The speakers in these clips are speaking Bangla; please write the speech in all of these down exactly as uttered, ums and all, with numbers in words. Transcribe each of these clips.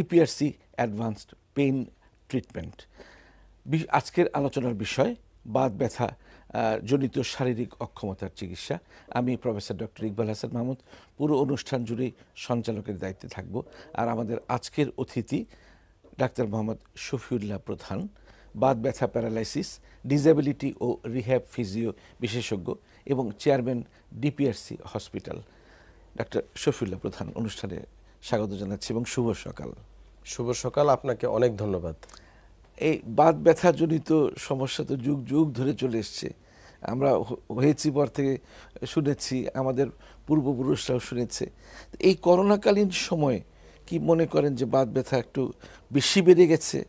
DPRC advanced pain treatment. আজকের আলোচনার বিষয় বাত ব্যথা জনিত শারীরিক অক্ষমতার চিকিৎসা। আমি প্রফেসর ডক্টর ইকবাল হাসান মাহমুদ পুরো অনুষ্ঠান জুড়েই সঞ্চালকের দায়িত্বে থাকব। আর আমাদের আজকের অতিথি ডাক্তার মোহাম্মদ শফিউল্লাহ প্রধান, বাত ব্যথা, প্যারালাইসিস, ডিসেবিলিটি ও রিহ্যাব ফিজিও বিশেষজ্ঞ এবং চেয়ারম্যান ডিপিআরসি হসপিটাল। ডাক্তার শফিউল্লাহ প্রধান, অনুষ্ঠানে স্বাগত জানাচ্ছি এবং শুভ সকাল। শুভ সকাল, আপনাকে অনেক ধন্যবাদ। এই বাত ব্যথা জনিত সমস্যা তো যুগ যুগ ধরে চলে এসছে। আমরা হয়েছি পর থেকে শুনেছি, আমাদের পূর্বপুরুষরাও শুনেছে। এই করোনাকালীন সময়ে কি মনে করেন যে বাত ব্যথা একটু বেশি বেড়ে গেছে?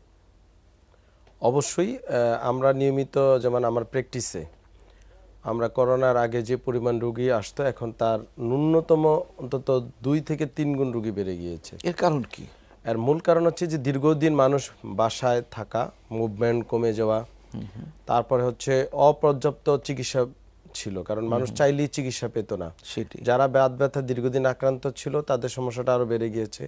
অবশ্যই। আমরা নিয়মিত, যেমন আমার প্র্যাকটিসে, আমরা করোনার আগে যে পরিমাণ রোগী আসতো, এখন তার ন্যূনতম অন্তত দুই থেকে তিন গুণ রোগী বেড়ে গিয়েছে। এর কারণ কি? এর মূল কারণ হচ্ছে যে দীর্ঘদিন মানুষ বাসায় থাকা, মুভমেন্ট কমে যাওয়া, তারপরে হচ্ছে অপর্যাপ্ত চিকিৎসা ছিল, কারণ মানুষ চাইলেই চিকিৎসা পেত না। যারা বাত ব্যথা দীর্ঘদিন আক্রান্ত ছিল তাদের সমস্যাটা আরো বেড়ে গিয়েছে।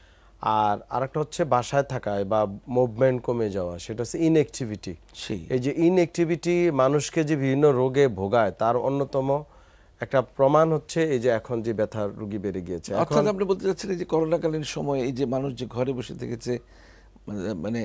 আর আরেকটা হচ্ছে বাসায় থাকায় বা মুভমেন্ট কমে যাওয়া, সেটা হচ্ছে ইনঅ্যাক্টিভিটি। এই যে ইনঅ্যাক্টিভিটি মানুষকে যে বিভিন্ন রোগে ভোগায়, তার অন্যতম একটা প্রমাণ হচ্ছে এই যে এখন যে ব্যথার রোগী বেড়ে গিয়েছে। অর্থাৎ আপনি বলতে চাচ্ছেন যে করোনাকালীন সময় এই যে মানুষ যে ঘরে বসে থেকেছে, মানে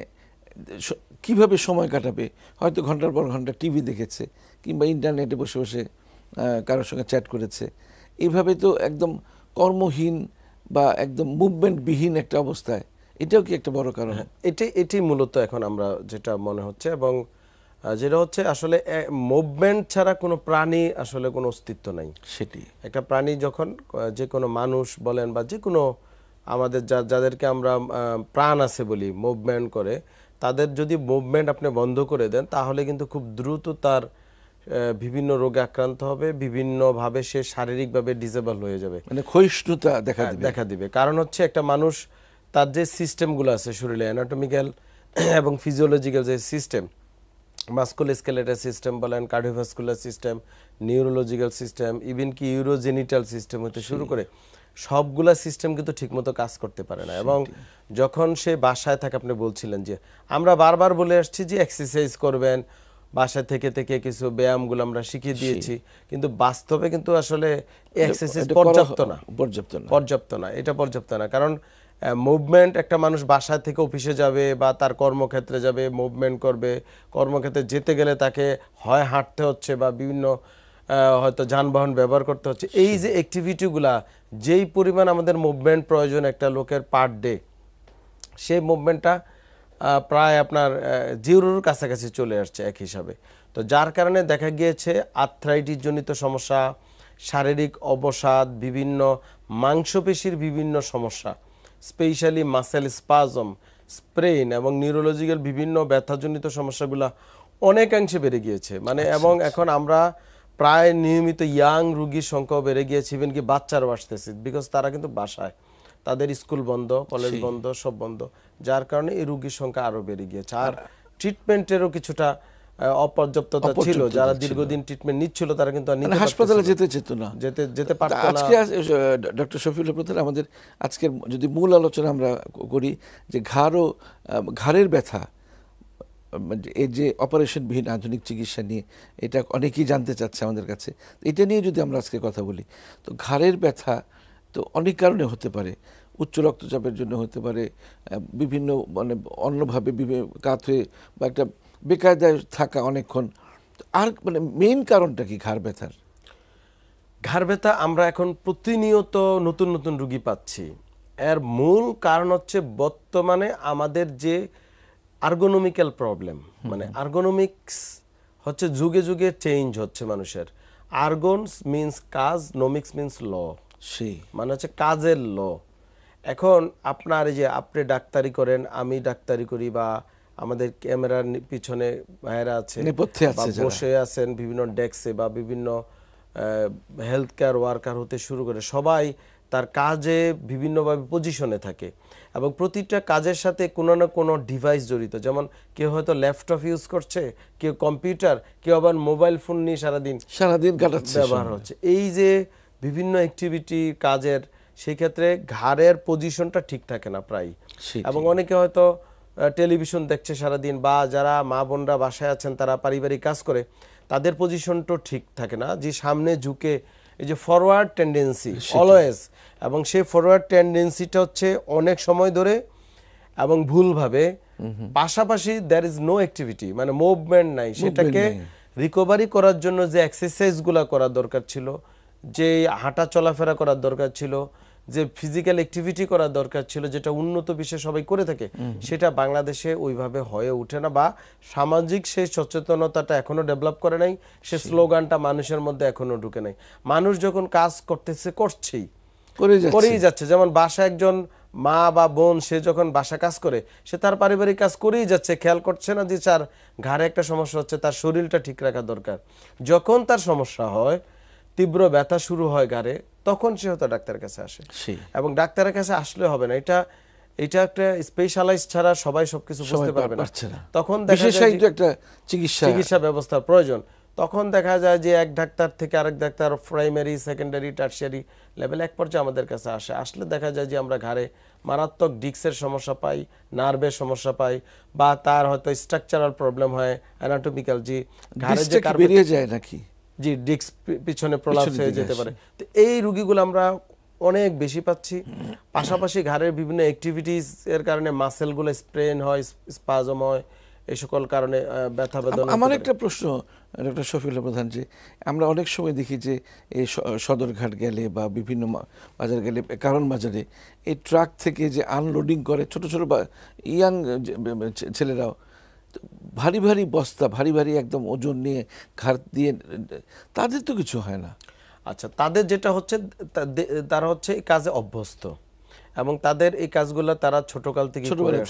কিভাবে সময় কাটাবে, হয়তো ঘন্টার পর ঘন্টা টিভি দেখেছে কিংবা ইন্টারনেটে বসে বসে কারোর সঙ্গে চ্যাট করেছে, এইভাবে তো একদম কর্মহীন বা একদম মুভমেন্টবিহীন একটা অবস্থায়, এটাও কি একটা বড় কারণ? এটাই এটাই মূলত এখন আমরা যেটা মনে হচ্ছে, এবং যেটা হচ্ছে আসলে মুভমেন্ট ছাড়া কোনো প্রাণী আসলে কোনো অস্তিত্ব নাই। সেটি একটা প্রাণী যখন, যে কোনো মানুষ বলেন বা যে কোনো আমাদের যা যাদেরকে আমরা প্রাণ আছে বলি, মুভমেন্ট করে, তাদের যদি মুভমেন্ট আপনি বন্ধ করে দেন, তাহলে কিন্তু খুব দ্রুত তার বিভিন্ন রোগে আক্রান্ত হবে, বিভিন্নভাবে সে শারীরিকভাবে ডিসেবল হয়ে যাবে, মানে ক্ষয়িষ্ণুতা দেখা দিবে দেখা দিবে কারণ হচ্ছে একটা মানুষ তার যে সিস্টেমগুলো আছে শরীরে, অ্যানাটমিক্যাল এবং ফিজিওলজিক্যাল যে সিস্টেম, মাস্কুলোস্কেলেটাল সিস্টেম বলেন, cardiovascular system, neurological system, even কি ইউরোজেনিটাল সিস্টেম হতে শুরু করে সবগুলা সিস্টেম কিন্তু ঠিকমতো কাজ করতে পারে না। এবং যখন সে বাসায় থাকে, আপনি বলছিলেন যে আমরা বারবার বলে আসছি যে এক্সারসাইজ করবেন, বাসা থেকে থেকে কিছু ব্যায়ামগুলো আমরা শিখিয়ে দিয়েছি, কিন্তু বাস্তবে কিন্তু আসলে এক্সারসাইজ পর্যাপ্ত না পর্যাপ্ত না পর্যাপ্ত না এটা পর্যাপ্ত না কারণ মুভমেন্ট, একটা মানুষ বাসা থেকে অফিসে যাবে বা তার কর্মক্ষেত্রে যাবে, মুভমেন্ট করবে, কর্মক্ষেত্রে যেতে গেলে তাকে হয় হাঁটতে হচ্ছে বা বিভিন্ন হয়তো যানবাহন ব্যবহার করতে হচ্ছে। এই যে অ্যাক্টিভিটিগুলা, যেই পরিমাণ আমাদের মুভমেন্ট প্রয়োজন একটা লোকের পার ডে, সেই মুভমেন্টটা প্রায় আপনার জিরোর কাছাকাছি চলে আসছে এক হিসাবে। তো যার কারণে দেখা গিয়েছে আর্থ্রাইটিস জনিত সমস্যা, শারীরিক অবসাদ, বিভিন্ন মাংসপেশির বিভিন্ন সমস্যা, স্পেশালি মাসেল স্পাজম, স্প্রেন এবং নিউরোলজিক্যাল বিভিন্ন ব্যথাজনিত সমস্যাগুলো অনেকাংশে বেড়ে গিয়েছে। মানে এবং এখন আমরা প্রায় নিয়মিত ইয়াং রোগীর সংখ্যাও বেড়ে গিয়েছে, ইভেন কি বাচ্চারাও আসতেছে, বিকজ তারা কিন্তু বাসায়, তাদের স্কুল বন্ধ, কলেজ বন্ধ, সব বন্ধ, যার কারণে এই রোগীর সংখ্যা আরো বেড়ে গিয়েছে। আর ট্রিটমেন্টেরও কিছুটা অপর্যাপ্ততা ছিল, যারা দীর্ঘদিন ট্রিটমেন্ট নিচ্ছিল তারা কিন্তু হাসপাতালে যেতে যেত না, যেতে যেতে পারত না। আজকে ডক্টর শফিউল্লাহ প্রধান, আমাদের আজকের যদি মূল আলোচনা আমরা করি যে ঘাড় ও ঘাড়ের ব্যথা, এই যে অপারেশনবিহীন আধুনিক চিকিৎসা নিয়ে, এটা অনেকেই জানতে চাচ্ছে আমাদের কাছে। এটা নিয়ে যদি আমরা আজকে কথা বলি, তো ঘাড়ের ব্যথা তো অনেক কারণে হতে পারে। উচ্চ রক্তচাপের জন্য হতে পারে, বিভিন্ন মানে অন্যভাবে কাত হয়ে বা একটা বেকায়দায় থাকা অনেকক্ষণ। আর মানে মেইন কারণটা কি ঘাড় ব্যথার? ঘাড় ব্যথা আমরা এখন প্রতিনিয়ত নতুন নতুন রোগী পাচ্ছি। এর মূল কারণ হচ্ছে বর্তমানে আমাদের যে আর্গোনমিক্যাল প্রবলেম, মানে আর্গোনমিক্স হচ্ছে যুগে যুগে চেঞ্জ হচ্ছে মানুষের। আর্গনস মিনস কাজ, নোমিক্স মিনস ল, সেই মানে হচ্ছে কাজের ল। এখন আপনার এই যে আপনি ডাক্তারি করেন, আমি ডাক্তারি করি, বা আমাদের ক্যামেরার পিছনে ভাইয়েরা আছে, বসে আছেন বিভিন্ন ডেস্কে বা বিভিন্ন হেলথ কেয়ার ওয়ার্কার হতে শুরু করে, সবাই তার কাজে বিভিন্নভাবে পজিশনে থাকে এবং প্রতিটা কাজের সাথে কোনো না কোনো ডিভাইস জড়িত। যেমন কেউ হয়তো ল্যাপটপ ইউজ করছে, কেউ কম্পিউটার, কেউ আবার মোবাইল ফোন নিয়ে সারাদিন সারাদিন কাটাচ্ছে, ব্যবহার হচ্ছে। এই যে বিভিন্ন অ্যাক্টিভিটি কাজের, সেই ক্ষেত্রে ঘাড়ের পজিশনটা ঠিক থাকে না প্রায়। এবং অনেকে হয়তো টেলিভিশন দেখছে সারাদিন, বা যারা মা বোনরা বাসায় আছেন তারা পারিবারিক কাজ করে, তাদের পজিশনটা ঠিক থাকে না, যে সামনে ঝুঁকে এই যে ফরওয়ার্ড টেন্ডেন্সি অলওয়েজ, এবং সেই ফরওয়ার্ড টেন্ডেন্সিটা হচ্ছে অনেক সময় ধরে এবং ভুলভাবে, পাশাপাশি দ্যার ইজ নো অ্যাক্টিভিটি, মানে মুভমেন্ট নাই। সেটাকে রিকভারি করার জন্য যে এক্সারসাইজগুলো করা দরকার ছিল, যে হাঁটা চলাফেরা করার দরকার ছিল, যে ফিজিক্যাল অ্যাক্টিভিটি করার দরকার ছিল, যেটা উন্নত বিশ্বে সবাই করে থাকে, সেটা বাংলাদেশে ওইভাবে হয়ে ওঠে না, বা সামাজিক সেই সচেতনতাটা এখনো ডেভেলপ করে নাই, সে স্লোগানটা মানুষের মধ্যে এখনো ঢুকে নাই। মানুষ যখন কাজ করতেছে করছেই, করেই যাচ্ছে। যেমন বাসা একজন মা বা বোন, সে যখন বাসা কাজ করে, সে তার পারিবারিক কাজ করেই যাচ্ছে, খেয়াল করছে না যে তার ঘাড়ে একটা সমস্যা হচ্ছে, তার শরীরটা ঠিক রাখা দরকার। যখন তার সমস্যা হয়, তীব্র ব্যথা শুরু হয় ঘাড়ে, তখন সে হয়তো ডাক্তারের কাছে আসে। এবং ডাক্তারের কাছে আসলে হবে না, এটা এটা একটা স্পেশালাইজ ছাড়া সবাই সবকিছু বুঝতে পারবে না। তখন দেখা যায় একটা চিকিৎসা চিকিৎসা ব্যবস্থার প্রয়োজন। তখন দেখা যায় যে এক ডাক্তার থেকে আরেক ডাক্তার, প্রাইমারি, সেকেন্ডারি, টার্সিয়ারি লেভেল, এক পর্যায়ে আমাদের কাছে আসে। আসলে দেখা যায় যে আমরা ঘাড়ে মারাত্মক ডিস্কের সমস্যা পাই, নার্ভের সমস্যা পাই, বা তার হয়তো স্ট্রাকচারাল প্রবলেম হয়, অ্যানাটমিক্যাল, যে ঘাড়ে যে বেরিয়ে যায় নাকি, জি ডিস্ক পিছনে প্রলাপস হয়ে যেতে পারে। তো এই রোগীগুলো আমরা অনেক বেশি পাচ্ছি। পাশাপাশি ঘাড়ের বিভিন্ন অ্যাক্টিভিটিস এর কারণে মাসেলগুলো স্প্রেন হয়, স্পাজম হয়, এই সকল কারণে ব্যথা বেদনা। আমার একটা প্রশ্ন ডক্টর শফিউল্লাহ প্রধান, যে আমরা অনেক সময় দেখি যে এই সদরঘাট গেলে বা বিভিন্ন বাজার গেলে, কারণ বাজারে এই ট্রাক থেকে যে আনলোডিং করে ছোট ছোট ইয়াং ছেলেরাও, ভারী ভারী বস্তা, ভারী ভারী একদম ওজন নিয়ে ঘাড় দিয়ে, তাদের তো কিছু হয় না। আচ্ছা, তাদের যেটা হচ্ছে, তারা হচ্ছে এই কাজে অভ্যস্ত, এবং তাদের এই কাজগুলো তারা ছোটকাল থেকে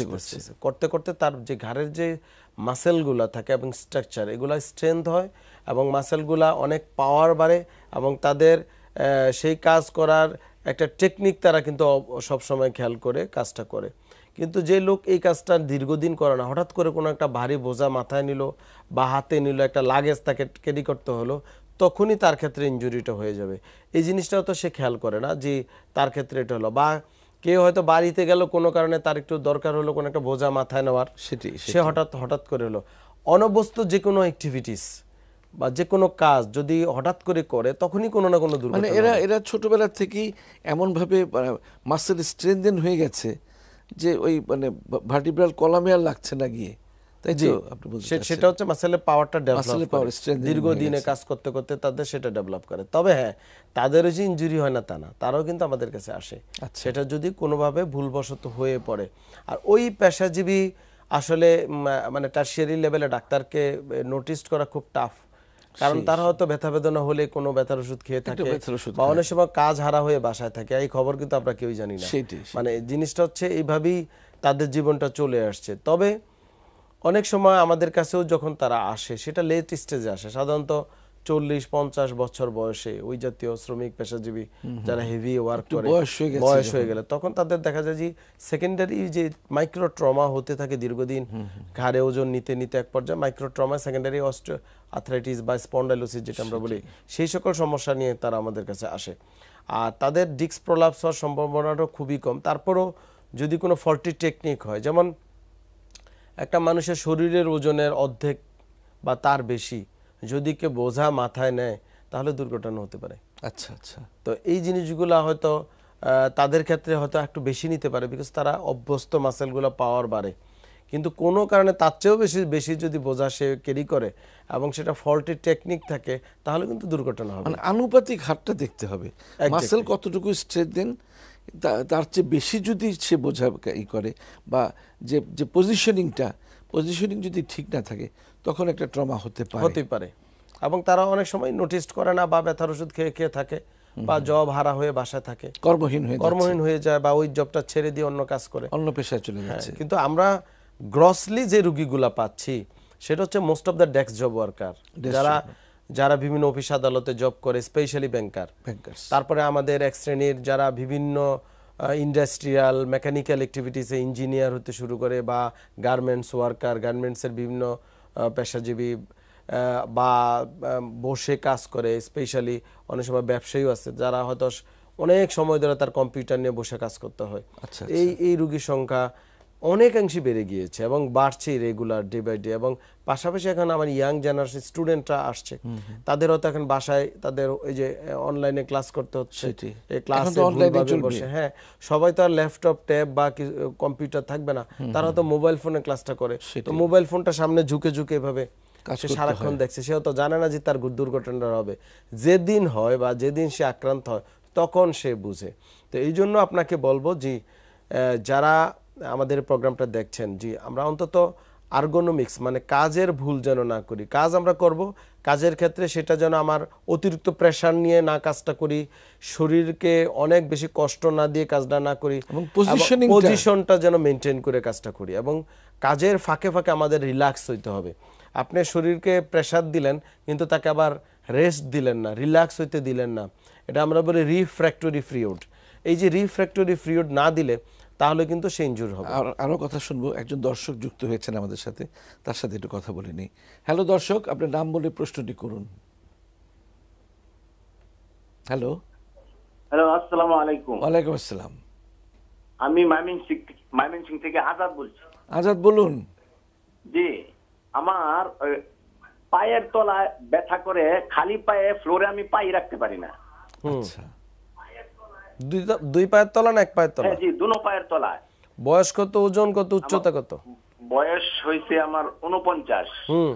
করতে করতে তার যে ঘাড়ের যে মাসেলগুলা থাকে এবং স্ট্রাকচার, এগুলা স্ট্রেংথ হয়, এবং মাসেলগুলা অনেক পাওয়ার বাড়ে, এবং তাদের সেই কাজ করার একটা টেকনিক তারা কিন্তু সবসময় খেয়াল করে কাজটা করে। কিন্তু যে লোক এই কাজটা দীর্ঘদিন করে না, হঠাৎ করে কোনো একটা ভারী বোঝা মাথায় নিল বা হাতে নিল, একটা লাগেজ তাকে ক্যারি করতে হলো, তখনই তার ক্ষেত্রে ইনজুরিটা হয়ে যাবে। এই জিনিসটাও তো সে খেয়াল করে না যে তার ক্ষেত্রে এটা হলো। বা কেউ হয়তো বাড়িতে গেল, কোনো কারণে তার একটু দরকার হলো কোনো একটা বোঝা মাথায় নেওয়ার, সে হঠাৎ হঠাৎ করে হলো। অনভ্যস্ত যে কোনো অ্যাক্টিভিটিস বা যে কোনো কাজ যদি হঠাৎ করে করে, তখনই কোনো না কোনো দুর্ঘটনা। মানে এরা এরা ছোটবেলা থেকেই এমনভাবে মাসেল স্ট্রেনথেন হয়ে গেছে যে ওই মানে ভার্টিব্রাল কলামে আর লাগছে না গিয়ে, তাই তো আপনি বলছেন। সেটা হচ্ছে মাসেলের পাওয়ারটা ডেভেলপ করে, দীর্ঘদিনে কাজ করতে করতে তাদের সেটা ডেভেলপ করে। তবে হ্যাঁ, তাদেরও যে ইনজুরি হয় না তা না, তারাও কিন্তু আমাদের কাছে আসে, সেটা যদি কোনোভাবে ভুলবশত হয়ে পড়ে। আর ওই পেশাজীবী আসলে মানে টারশিয়ারি লেভেলে ডাক্তারকে নোটিস করা খুব টাফ, কারণ তারা হয়তো ব্যথা বেদনা হলে কোনো ব্যথার ওষুধ খেয়ে থাকে, বা অনেক সময় কাজ হারা হয়ে বাসায় থাকে, এই খবর কিন্তু আমরা কেউই জানি না। মানে জিনিসটা হচ্ছে এইভাবেই তাদের জীবনটা চলে আসছে। তবে অনেক সময় আমাদের কাছেও যখন তারা আসে, সেটা লেট স্টেজে আসে, সাধারণত চল্লিশ পঞ্চাশ বছর বয়সে, ওই জাতীয় শ্রমিক পেশাজীবী যারা হেভি ওয়ার্ক করে, বয়স হয়ে গেলে, তখন তাদের দেখা যায় যে সেকেন্ডারি যে মাইক্রো ট্রমা হতে থাকে দীর্ঘদিন, ঘাড়ে ওজন নিতে নিতে এক পর্যায়ে micro trauma, secondary osteoarthritis বা স্পন্ডাইলোসিস যেটা আমরা বলি, সেই সকল সমস্যা নিয়ে তারা আমাদের কাছে আসে। আর তাদের ডিস্ক প্রলাপস হওয়ার সম্ভাবনাটাও খুবই কম। তারপরও যদি কোনো ফল্টি টেকনিক হয়, যেমন একটা মানুষের শরীরের ওজনের অর্ধেক বা তার বেশি যদি কেউ বোঝা মাথায় নেয়, তাহলে দুর্ঘটনা হতে পারে। আচ্ছা আচ্ছা। তো এই জিনিসগুলো হয়তো তাদের ক্ষেত্রে হয়তো একটু বেশি নিতে পারে, বিকজ তারা অভ্যস্ত, মাসেলগুলো পাওয়ার বাড়ে। কিন্তু কোনো কারণে তার চেয়েও বেশি বেশি যদি বোঝা সে ক্যারি করে এবং সেটা ফল্টি টেকনিক থাকে, তাহলে কিন্তু দুর্ঘটনা হবে। মানে আনুপাতিক হারটা দেখতে হবে, মাসেল কতটুকু স্ট্রেংথ দেন, তার চেয়ে বেশি যদি সে বোঝা ই করে, বা যে যে পজিশনিংটা পজিশনিং যদি ঠিক না থাকে, তখন একটা ট্রমা হতে পারে হতে পারে এবং তারা অনেক সময় নোটিস করে না, বা ব্যথার ওষুধ খেয়ে খেয়ে থাকে, বা জব হারা হয়ে বাসায় থাকে, কর্মহীন হয়ে কর্মহীন হয়ে যায়, বা ওই জবটা ছেড়ে দিয়ে অন্য কাজ করে, অন্য পেশায় চলে যাচ্ছে। কিন্তু আমরা গ্রসলি যে রোগীগুলা পাচ্ছি, সেটা হচ্ছে most of the desk job worker, যারা যারা বিভিন্ন অফিস আদালতে জব করে, স্পেশালি ব্যাংকার। তারপরে আমাদের এক শ্রেণীর যারা বিভিন্ন ইন্ডাস্ট্রিয়াল মেকানিক্যাল অ্যাক্টিভিটিসে ইঞ্জিনিয়ার হতে শুরু করে, বা গার্মেন্টস ওয়ার্কার, গার্মেন্টসের বিভিন্ন পেশাজীবী, বা বসে কাজ করে, স্পেশালি অনেক সময় ব্যবসায়ীও আছে যারা হয়তো অনেক সময় ধরে তার কম্পিউটার নিয়ে বসে কাজ করতে হয়। আচ্ছা, এই এই রোগীর সংখ্যা অনেকাংশে বেড়ে গিয়েছে এবং বাড়ছে রেগুলার ডে বাই ডে। এবং পাশাপাশি এখন আমার ইয়াং জেনারেশন স্টুডেন্টরা আসছে, তাদেরও তো এখন বাসায় তাদের ওই যে অনলাইনে ক্লাস করতে হচ্ছে, এই ক্লাসে ভুলভাবে বসে, হ্যাঁ সবাই তো আর ল্যাপটপ ট্যাব বা কম্পিউটার থাকবে না, তারা তো মোবাইল ফোনে ক্লাসটা করে। তো মোবাইল ফোনটা সামনে ঝুঁকে ঝুঁকে এভাবে সে সারাক্ষণ দেখছে, সেও তো জানে না যে তার দুর্ঘটনা হবে। যেদিন হয় বা যেদিন সে আক্রান্ত হয় তখন সে বুঝে। তো এই জন্য আপনাকে বলবো যে যারা আমাদের প্রোগ্রামটা দেখছেন, জি আমরা অন্তত আর্গোনমিক্স মানে কাজের ভুল যেন না করি। কাজ আমরা করব, কাজের ক্ষেত্রে সেটা যেন আমার অতিরিক্ত প্রেশার নিয়ে না কাজটা করি, শরীরকে অনেক বেশি কষ্ট না দিয়ে কাজটা না করি, এবং পজিশনটা যেন মেনটেন করে কাজটা করি। এবং কাজের ফাঁকে ফাঁকে আমাদের রিল্যাক্স হইতে হবে। আপনি শরীরকে প্রেশার দিলেন কিন্তু তাকে আবার রেস্ট দিলেন না, রিল্যাক্স হইতে দিলেন না, এটা আমরা বলি রিফ্র্যাক্টরি ফ্লুইড। এই যে রিফ্র্যাক্টরি ফ্লুইড না দিলে তাহলে কিন্তু সে ইনজুর হবে। আর আরো কথা শুনবো, একজন দর্শক যুক্ত হয়েছেন আমাদের সাথে, তার সাথে একটু কথা বলে নিই। হ্যালো দর্শক, আপনার নাম বলে প্রশ্নটি করুন। হ্যালো। হ্যালো, আসসালামু আলাইকুম। ওয়ালাইকুম আসসালাম। আমি ময়মনসিং ময়মনসিং থেকে আজাদ বলছি। আজাদ বলুন। জি, আমার পায়ের তলায় ব্যথা করে, খালি পায়ে ফ্লোরে আমি পাই রাখতে পারি না। আচ্ছা, দুই দুই পায়ের তলা না এক পায়ের তলা? জি, দুনো পায়ের তলায়। বয়স কত, ওজন কত, উচ্চতা কত? বয়স হইছে আমার উনপঞ্চাশ। হুম,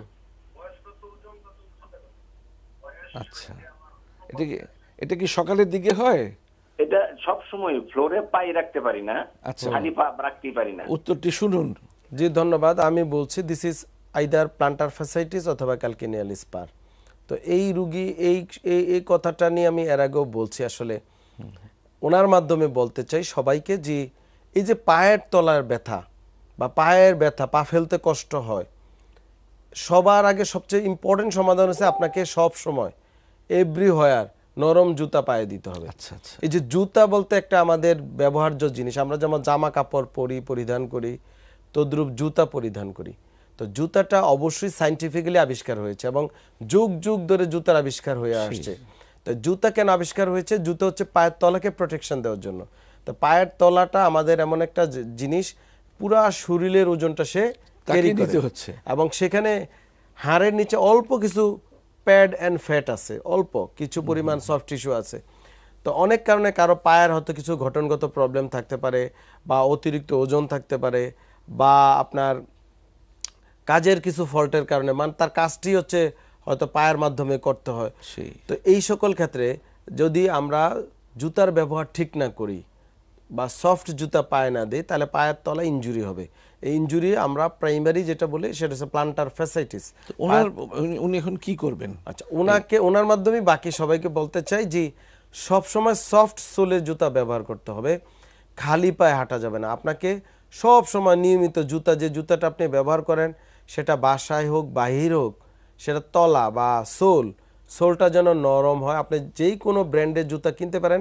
আচ্ছা, এটা কি এটা কি সকালের দিকে হয়? এটা সব সময় ফ্লোরে পাই রাখতে পারি না, আচ্ছা, খালি পা রাখতে পারি না। উত্তরটি শুনুন। জি ধন্যবাদ। আমি বলছি this is either plantar fasciitis অথবা ক্যালকেনিয়াল স্পার। তো এই রুগী এই এই কথাটা নিয়ে আমি এর আগেও বলছি, আসলে ওনার মাধ্যমে বলতে চাই সবাইকে যে এই যে পায়ের তলার ব্যথা বা পায়ের ব্যথা, পা ফেলতে কষ্ট হয়, সবার আগে সবচেয়ে ইম্পর্টেন্ট সমাধান হচ্ছে আপনাকে সব সময় এভরিহোয়ার নরম জুতা পায়ে দিতে হবে। আচ্ছা আচ্ছা, এই যে জুতা বলতে একটা আমাদের ব্যবহার্য জিনিস, আমরা যেমন জামা কাপড় পরি পরিধান করি, তদ্রূপ জুতা পরিধান করি। তো জুতাটা অবশ্যই সায়েন্টিফিক্যালি আবিষ্কার হয়েছে এবং যুগ যুগ ধরে জুতার আবিষ্কার হয়ে আসছে। তো জুতা কেন আবিষ্কার হয়েছে? জুতা হচ্ছে পায়ের তলাকে প্রোটেকশন দেওয়ার জন্য। তো পায়ের তলাটা আমাদের এমন একটা জিনিস, পুরা শরীরের ওজনটা সে ক্যারি করতে হচ্ছে, এবং সেখানে হাড়ের নিচে অল্প কিছু প্যাড অ্যান্ড ফ্যাট আছে, অল্প কিছু পরিমাণ সফট টিস্যু আছে। তো অনেক কারণে কারো পায়ের হয়তো কিছু গঠনগত প্রবলেম থাকতে পারে, বা অতিরিক্ত ওজন থাকতে পারে, বা আপনার কাজের কিছু ফল্টের কারণে, মানে তার কাজটি হচ্ছে হয়তো পায়ের মাধ্যমে করতে হয়। তো এই সকল ক্ষেত্রে যদি আমরা জুতার ব্যবহার ঠিক না করি বা সফট জুতা পায়ে না দিই, তাহলে পায়ের তলা ইনজুরি হবে। এই ইনজুরি আমরা প্রাইমারি যেটা বলি সেটা হচ্ছে প্লান্টার ফ্যাসাইটিস। ওনার উনি এখন কি করবেন? আচ্ছা, ওনাকে ওনার মাধ্যমে বাকি সবাইকে বলতে চাই যে সব সময় সফট সোলের জুতা ব্যবহার করতে হবে, খালি পায়ে হাঁটা যাবে না। আপনাকে সব সময় নিয়মিত জুতা, যে জুতাটা আপনি ব্যবহার করেন সেটা বাসায় হোক বাহির হোক, সেটা তলা বা সোল, সোলটা যেন নরম হয়। আপনি যেই কোনো ব্র্যান্ডের জুতা কিনতে পারেন,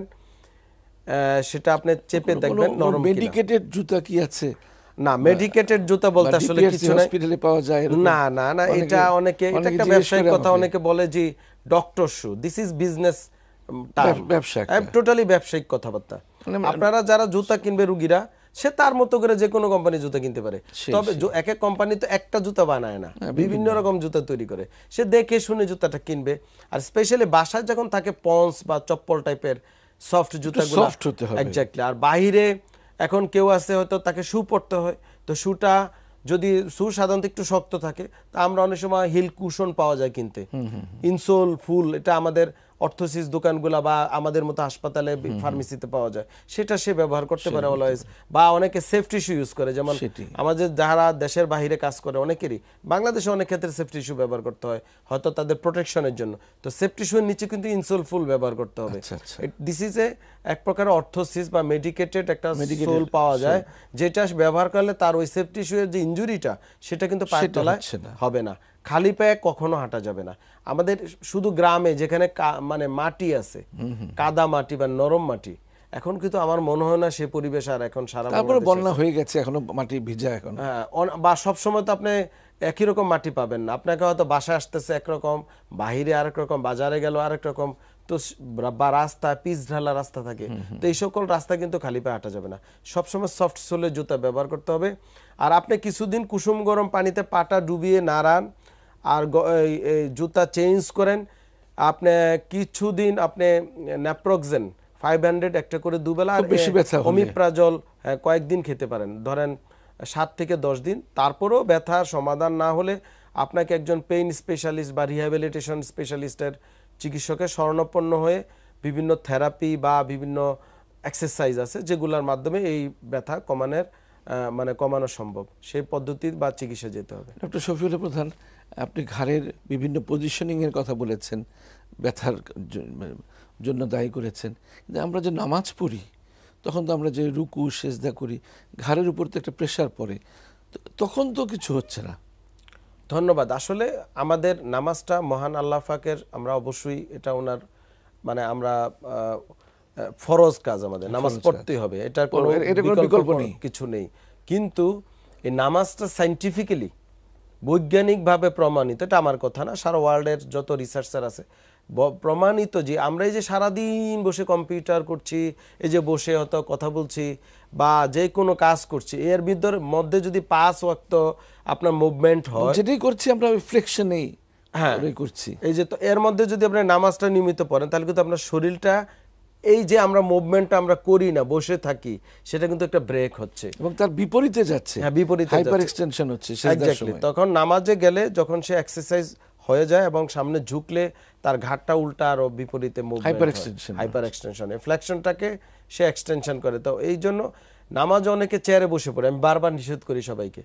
সেটা আপনি চেপে দেখবেন নরম। মেডিকেটেড জুতা কি আছে? না, মেডিকেটেড জুতা বলতে আসলে কিছু না, হসপিটালে পাওয়া যায় না। না না, এটা অনেকে, এটা একটা ব্যবসায়িক কথা, অনেকে বলে যে doctor shoe, this is business term, ব্যবসা, টোটালি ব্যবসায়িক কথাবার্তা। আপনারা যারা জুতা কিনবে রুগীরা, সে তার মতো করে যে কোনো কোম্পানি জুতা কিনতে পারে, তবে এক এক কোম্পানি তো একটা জুতা বানায় না, বিভিন্ন রকম জুতা তৈরি করে। সে দেখে শুনে জুতাটা কিনবে। আর স্পেশালি বাসায় যখন থাকে পন্স বা চপ্পল টাইপের সফট জুতাগুলো, সফট হতে হবে এক্স্যাক্টলি। আর বাইরে এখন কেউ আছে হয়তো তাকে শু পরতে হয়, তো শুটা যদি শু সাধারণত একটু শক্ত থাকে, তা আমরা অনেক সময় হিল কুশন পাওয়া যায় কিনতে, ইনসোল ফুল, এটা আমাদের অর্থোসিস দোকানগুলা বা আমাদের মতো হাসপাতালে ফার্মেসিতে পাওয়া যায়, সেটা সে ব্যবহার করতে পারে অলওয়েজ। বা অনেকে সেফটি শু ইউজ করে, যেমন আমাদের যারা দেশের বাইরে কাজ করে অনেকেরই, বাংলাদেশে অনেক ক্ষেত্রে সেফটি শু ব্যবহার করতে হয় হয়তো তাদের প্রোটেকশনের জন্য। তো সেফটি শু এর নিচে কিন্তু ইনসোল ফুল ব্যবহার করতে হবে। দিস ইজ এ এক প্রকার অর্থোসিস বা মেডিকেটেড একটা সোল পাওয়া যায়, যেটা ব্যবহার করলে তার ওই সেফটি শু এর যে ইনজুরিটা, সেটা কিন্তু পায়ের তলায় হবে না। খালি পায়ে কখনো হাঁটা যাবে না। আমাদের শুধু গ্রামে যেখানে মানে মাটি আছে, কাদা মাটি বা নরম মাটি, এখন কিন্তু আমার মনে হয় না সে পরিবেশ আর এখন সারা, তারপরে বন্যা হয়ে গেছে, এখনো মাটি ভিজা এখন। হ্যাঁ, বা সব সময় তো আপনি একই রকম মাটি পাবেন না। আপনাকে হয়তো বাসায় আসতেছে একরকম, বাহিরে আরেক রকম, বাজারে গেল আরেক রকম, তো বা রাস্তা পিচ ঢালা রাস্তা থাকে, তো এই সকল রাস্তা কিন্তু খালি পায়ে হাঁটা যাবে না, সবসময় সফট সোলের জুতা ব্যবহার করতে হবে। আর আপনি কিছুদিন কুসুম গরম পানিতে পাটা ডুবিয়ে নাড়ান আর জুতা চেঞ্জ করেন। আপনি কিছুদিন আপনি ন্যাপ্রোক্সেন ফাইভ হান্ড্রেড একটা করে দুবেলা আর ওমিপ্রাজল কয়েকদিন খেতে পারেন, ধরেন সাত থেকে দশ দিন। তারপরেও ব্যথার সমাধান না হলে আপনাকে একজন পেইন স্পেশালিস্ট বা রিহ্যাবিলিটেশন স্পেশালিস্টের চিকিৎসকের শরণাপন্ন হয়ে বিভিন্ন থেরাপি বা বিভিন্ন এক্সারসাইজ আছে যেগুলোর মাধ্যমে এই ব্যথা কমানোর মানে কমানো সম্ভব, সেই পদ্ধতি বা চিকিৎসা যেতে হবে। ডক্টর শফিউল্লাহ প্রধান, আপনি ঘাড়ের বিভিন্ন পজিশনিংয়ের কথা বলেছেন, ব্যথার জন্য দায়ী করেছেন, কিন্তু আমরা যে নামাজ পড়ি তখন তো আমরা যে রুকু সেজদা করি, ঘাড়ের উপর তো একটা প্রেশার পড়ে, তখন তো কিছু হচ্ছে না। ধন্যবাদ। আসলে আমাদের নামাজটা মহান আল্লাহ পাকের, আমরা অবশ্যই এটা ওনার মানে আমরা ফরজ কাজ, আমাদের নামাজ পড়তেই হবে, এটার কোনো বিকল্প নেই, কিছু নেই। কিন্তু এই নামাজটা সায়েন্টিফিক্যালি বৈজ্ঞানিকভাবে প্রমাণিত, এটা আমার কথা না, সারা ওয়ার্ল্ডের যত রিসার্চার আছে প্রমাণিত যে আমরা এই যে সারাদিন বসে কম্পিউটার করছি, এই যে বসে হয়তো কথা বলছি বা যে কোনো কাজ করছি, এর ভিতর মধ্যে যদি পাঁচ ওয়াক্ত আপনার মুভমেন্ট হয়, যেটাই করছি আমরা ফ্লেকশনেই হ্যাঁ করছি, এই যে তো এর মধ্যে যদি আপনি নামাজটা নিয়মিত পড়েন তাহলে কিন্তু আপনার শরীরটা এই যে আমরা মুভমেন্টটা আমরা করি না, বসে থাকি, সেটা কিন্তু একটা ব্রেক হচ্ছে এবং তার বিপরীতে যাচ্ছে, হ্যাঁ বিপরীতে হাইপার এক্সটেনশন হচ্ছে। তখন নামাজে গেলে যখন সে এক্সারসাইজ হয়ে যায় এবং সামনে ঝুঁকলে তার ঘাটটা উল্টা আরো বিপরীতে movement, hyperextension, hyperextension, ফ্লেকশনটাকে সে এক্সটেনশন করে। তো এই জন্য নামাজ অনেকে চেয়ারে বসে পড়ে, আমি বারবার নিষেধ করি সবাইকে,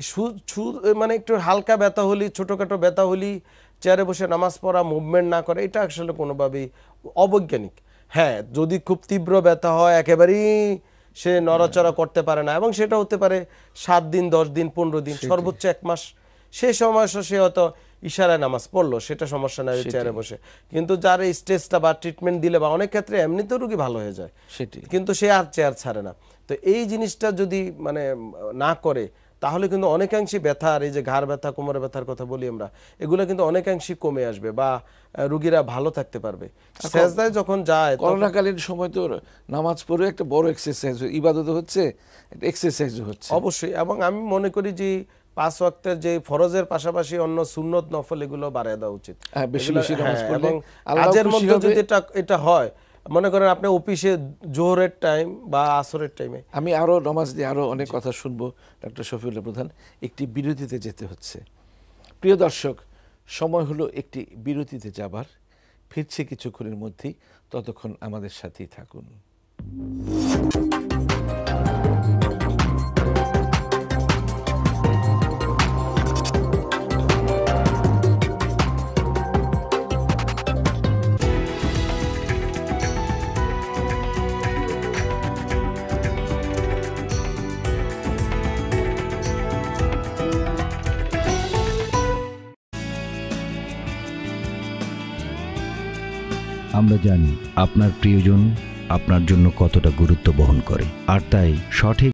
মানে একটু হালকা ব্যথা হলি, ছোটখাটো ব্যথা হলি চেয়ারে বসে নামাজ পড়া, মুভমেন্ট না করে, এটা আসলে কোনোভাবেই অবৈজ্ঞানিক। হ্যাঁ, যদি খুব তীব্র ব্যথা হয়, একেবারেই সে নড়াচড়া করতে পারে না, এবং সেটা হতে পারে সাত দিন, দশ দিন, পনেরো দিন, সর্বোচ্চ এক মাস, সে সময় সে হয়তো ইশারায় নামাজ পড়লো, সেটা সমস্যা নাই চেয়ারে বসে। কিন্তু যার এই স্টেজটা বা ট্রিটমেন্ট দিলে বা অনেক ক্ষেত্রে এমনিতেও রোগী ভালো হয়ে যায়, কিন্তু সে আর চেয়ার ছাড়ে না। তো এই জিনিসটা যদি মানে না করে তাহলে কিন্তু অনেকাংশে ব্যথার, এই যে ঘাড় ব্যথা, কোমরে ব্যথার কথা বলি আমরা, এগুলো কিন্তু অনেকাংশে কমে আসবে বা রোগীরা ভালো থাকতে পারবে। সেজদায় যখন যায়, করোনাকালীন সময় তো নামাজ পড়ে একটা বড় এক্সারসাইজ, ইবাদত হচ্ছে, একটা এক্সারসাইজ হচ্ছে অবশ্যই। এবং আমি মনে করি যে পাঁচ ওয়াক্তের যে ফরজের পাশাপাশি অন্য সুন্নত নফল এগুলো বাড়ায় দেওয়া উচিত, এবং কাজের মধ্যে যদি এটা এটা হয়, মনে করেন আপনি অফিসে জোহরের টাইম বা আসরের টাইমে, আমি আরো নামাজ দিয়ে আরো অনেক কথা শুনবো ডক্টর শফিউল্লাহ প্রধান, একটি বিরতিতে যেতে হচ্ছে। প্রিয় দর্শক, সময় হলো একটি বিরতিতে যাবার, ফিরছে কিছুক্ষণের মধ্যেই, ততক্ষণ আমাদের সাথেই থাকুন। আমরা জানি আপনার প্রিয়জন আপনার জন্য কতটা গুরুত্ব বহন করে, আর তাই সঠিক